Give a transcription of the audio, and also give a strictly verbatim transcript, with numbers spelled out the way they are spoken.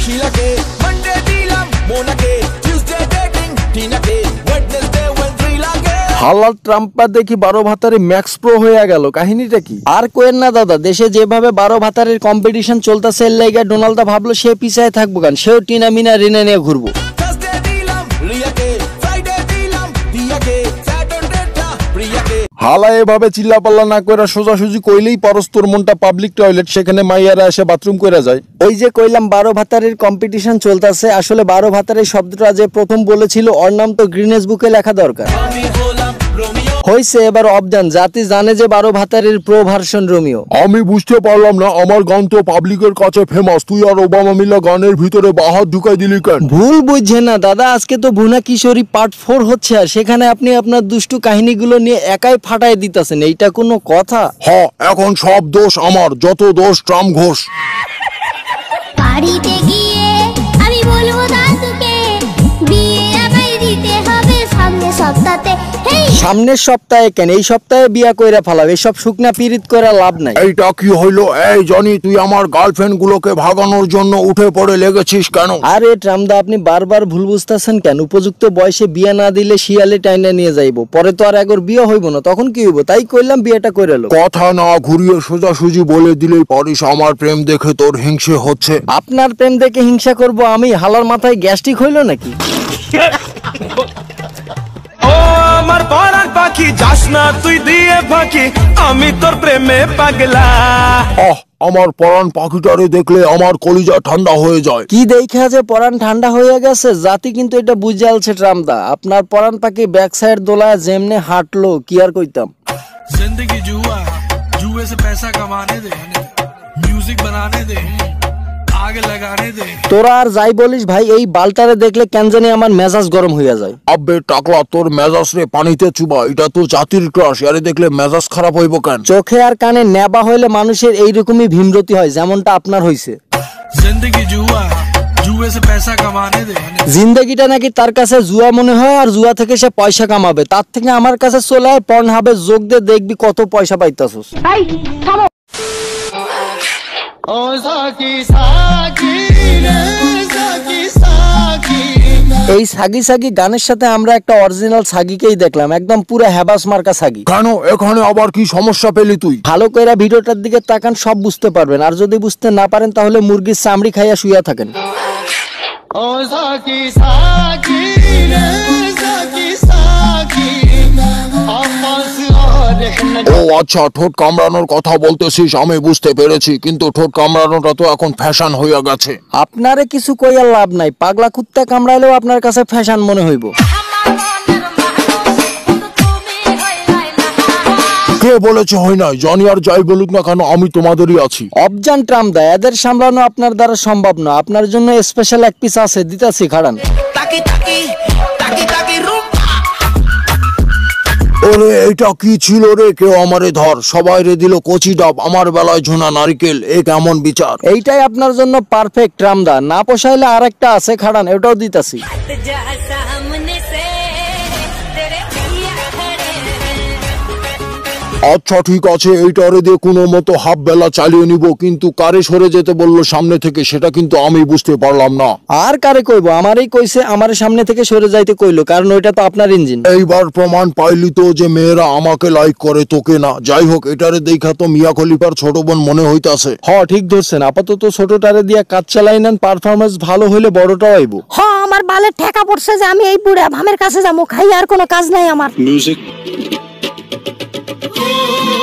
শিলাকে, Monday দিলাম মোনাকে, Tuesday dating টিনাকে, ওয়েডনেসডে ওয়েন্ট্রি লাগে। হালাল ট্রাম্পা দেখি বারো ভাতারে ম্যাক্স প্রো হয়ে গেল, কাহিনীটা কি? আর কোয়েন না দাদা, দেশে যেভাবে বারো ভাতারের কম্পিটিশন চলতেছে এর লাইগা ডোনাল্ডা ভাবলো সে পিছায় থাকবো কেন, সেও টিনা মিনা রিনে নিয়ে ঘুরবো। থার্সডে দিলাম রিয়াকে, ফ্রাইডে দিলাম দিয়াকে, স্যাটারডেটা প্রিয়াকে। হালা এভাবে চিল্লা পাল্লা না করে সোজাসুজি কইলেই পারস, তোর মনটা পাবলিক টয়লেট, সেখানে মাইয়ারা এসে বাথরুম করে যায়। ওই যে কইলাম বারো ভাতারের কম্পিটিশন চলতেছে, আসলে বারো ভাতারের শব্দটা যে প্রথম বলেছিল ওর নাম তো গ্রিনেস বুকে লেখা দরকার হয়েছে। এবার অবদান জাতি জানে যে বারো ভাতারের প্রো ভার্সন রোমিও। আমি বুঝতে পারলাম না, আমার গান তো পাবলিকের কাছে ফেমাস, তুই আর ওবামা মিলা গানের ভিতরে বাহাত ঢুকাই দিলি কেন? ভুল বুঝছে না দাদা, আজকে তো ভুনা কিশোরী পার্ট ফোর হচ্ছে, আর সেখানে আপনি আপনার দুষ্টু কাহিনীগুলো নিয়ে একাই ফাটাই দিতেছেন, এইটা কোনো কথা? হ্যাঁ, এখন সব দোষ আমার, যত দোষ ট্রাম্প ঘোষ। বাড়িতে গিয়ে আমি বলবো দাদুকে বিয়ে আমায় দিতে হবে সামনের সপ্তাহে। সামনের সপ্তাহে কেন, এই সপ্তাহে বিয়া কইরা ফেলাবে, এসব শুকনা পিরিত করে লাভ নাই। এইটা কি হইলো? এই জনি, তুই আমার গার্লফ্রেন্ড গুলোকে ভাগানোর জন্য উঠে পড়ে লেগেছিস কেন? আরে ট্রামদা, আপনি বারবার ভুল বুঝতেছেন কেন? উপযুক্ত বয়সে বিয়া না দিলে শিয়ালে টাইনা নিয়ে যাইবো, পরে তো আর একবার বিয়ে হইব না, তখন কি হইব? তাই কইলাম বিয়েটা করে লো। কথা না ঘুরিয়ে সোজাসুজি বলে দিলেই পারিস, আমার প্রেম দেখে তোর হিংসে হচ্ছে। আপনার প্রেম দেখে হিংসা করব আমি? হালার মাথায় গ্যাস্ট্রিক হইলো নাকি? আমার পরাণ পাখি, যাস না তুই দিয়ে ফাঁকি, আমি তোর প্রেমে পাগলা। আহ, আমার পরাণ পাখিটারে দেখলে আমার কলিজা ঠান্ডা হয়ে যায়। কি দেখা যে পরাণ ঠান্ডা হয়ে গেছে, জাতি কিন্তু এটা বুঝে আলছে ট্রামদা। আপনার পরাণ পাখি ব্যাক সাইড দোলা যেমনে হাঁটলো, কি আর কইতাম। जिंदगी जुआ, जुए से पैसा कमाने दे, म्यूजिक बनाने दे, आगे लगाने दे। তোরা আর যাই বলিস ভাই, এই বালটারে দেখলে কেন জানি আমার মেজাজ গরম হইয়া যায়। আব্বে টাকলা, তোর মেজাজ রে পানিতে চুবা, এটা তো জাতির ক্রাশ, আরে দেখলে মেজাজ খারাপ হইব কেন? চোখে আর কানে নেবা হইলে মানুষের এইরকমই ভীমরতি হয়, যেমনটা আপনার হইছে। जिंदगी जुआ, जुए से पैसा कमाने दे। জিন্দেগিটা নাকি তার কাছে জুয়া মনে হয়, আর জুয়া থেকে সে পয়সা কামাবে, তার থেকে আমার কাছে চলে আয়, পর্ন হাবে যোগ দে, দেখবি কত পয়সা পাইতাছস। এই সাগি সাগি গানের সাথে আমরা একটা অরিজিনাল সাগিকেই দেখলাম, একদম পুরো হ্যাবাস মার্কা সাগি। কেন, এখানে আবার কি সমস্যা পেলি তুই? ভালো কইরা ভিডিওটার দিকে তাকান, সব বুঝতে পারবেন, আর যদি বুঝতে না পারেন তাহলে মুরগির চামড়ি খাইয়া শুইয়া থাকেন। ও আচ্ছা, ঠোঁট কামড়ানোর কথা বলতেছিস, আমি বুঝতে পেরেছি, কিন্তু ঠোঁট কামড়ানোটা তো এখন ফ্যাশন হইয়া গেছে। আপনারে কিছু কইয়া লাভ নাই, পাগলা কুত্তা কামড়াইলেও আপনার কাছে ফ্যাশন মনে হইব। কে বলেছে হয় নাই? জনি আর যাই বলুক না কেন, আমি তোমাদেরই আছি। অবজান ট্রামদা, এদের সামলানো আপনার দ্বারা সম্ভব না, আপনার জন্য স্পেশাল এক পিস আছে, দিতাছি খাড়ান। ওরে এটা কি ছিল রে? কেউ আমারে ধর, সবাই রে দিল কচি ডাব, আমার বেলায় ঝোনা নারিকেল, এ কেমন বিচার? এইটাই আপনার জন্য পারফেক্ট ট্রামদা, না পোষাইলে আর একটা আছে খাড়ান, এটাও দিতাছি। আচ্ছা ঠিক আছে, এইটারে দিয়ে কোনো মতো হাফ বেলা চালিয়ে নিব, কিন্তু কারে সরে যেতে বললো সামনে থেকে, সেটা কিন্তু আমি বুঝতে পারলাম না। আর কারে কইবো? আমারই কইছে, আমার সামনে থেকে সরে যাইতে কইলো, কারণ ওইটা তো আপনার ইঞ্জিন। এইবার প্রমাণ পাইলি তো যে মেয়েরা আমাকে লাইক করে, তোকে না। যাই হোক, এটারে দেখা তো মিয়া খলিফার ছোট বোন মনে হইতাছে। হ, ঠিক ধরছেন, আপাতত ছোটটারে দিয়া কাজ চালাই নেন, পারফরমেন্স ভালো হইলে বড়টাও আইব। হ, আমার বালের ঠেকা পড়ছে যে আমি এই বুড়া ভামের কাছে যাবো, খাই আর কোনো কাজ নাই আমার। म्यूजिक